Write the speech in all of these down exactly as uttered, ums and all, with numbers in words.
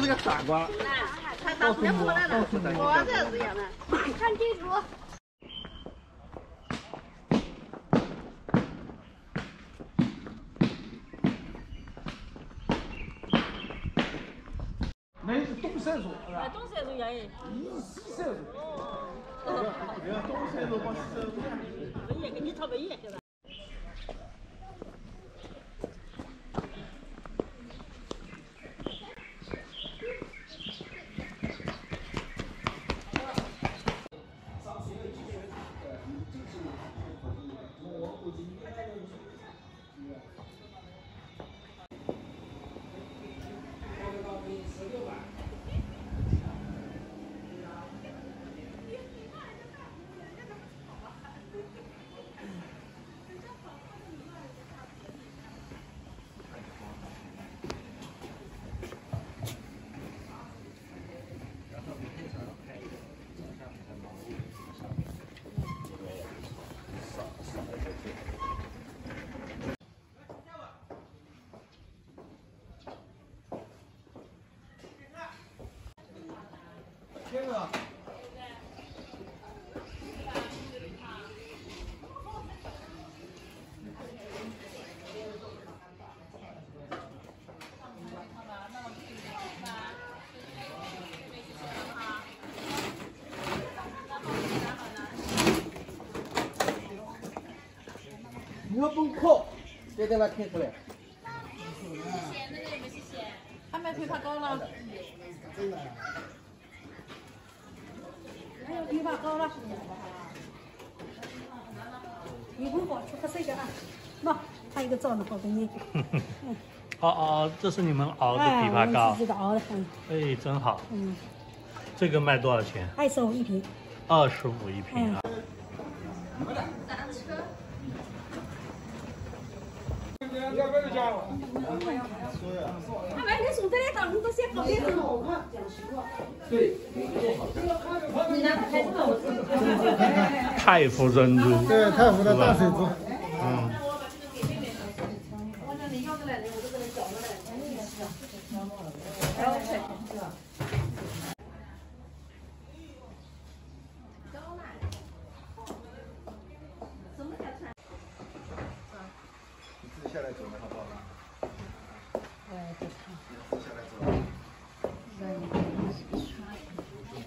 是个傻瓜。 他当天不来了，我这是样的。看记住。 那是东山路， 哎，东山路原因。 西山路。哦。这个东山路和西山路。 不一，跟你抄不一，对吧？ 天啊！你要崩壳，再给它开出来。 咸那个有没有咸？ 他们枇杷膏了。 真的。 还有枇杷膏了，一会儿去喝这个啊，喏，还有一个罩子好给你。 嗯。哦哦，这是你们熬的枇杷膏。 自己的熬的，嗯。 哎，真好。 嗯。 这个卖多少钱？ 二十五一瓶。 二十五一瓶啊。 打车。 他买你送这来当，你都先搞点子好看。 对。 太湖珍珠。 对，太湖的大水珠。 嗯。 你自己下来走了，好不好？ 哎，对。 自己下来走。让你自己下来走。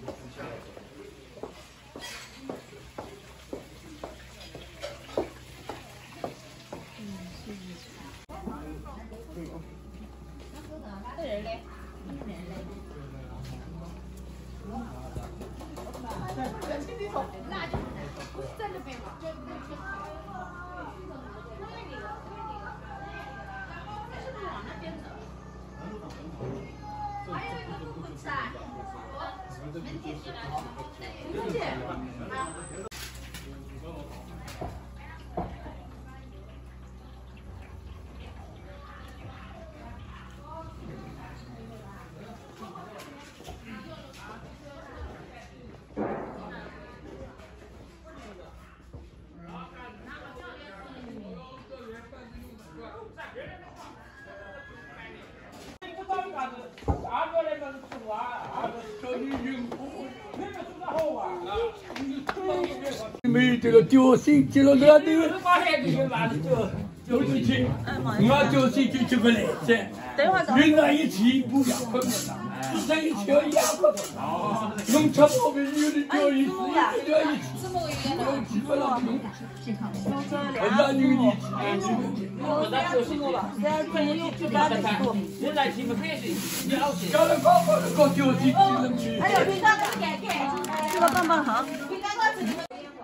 没有这个交心，接了两头，就就去，我交心就这个来噻。云南一起不两块多，四川一起要两块多。农村我们有的交一次，一交一次，有几个了不用。俺女一起，俺女。我那交心了，现在真有几百的多。现在起码开始，你好些。搞得搞搞的搞交心，能去。哎呦，你那个改改，这个棒棒糖。你那个自己。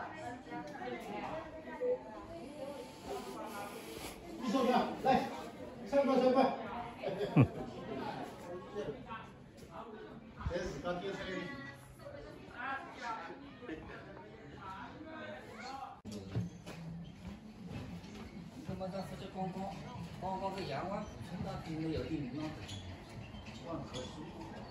一手表，来，三块三块。这是刚丢出来的。 他妈的，这刚刚刚刚个阳光，从那边没有地里面，万科书。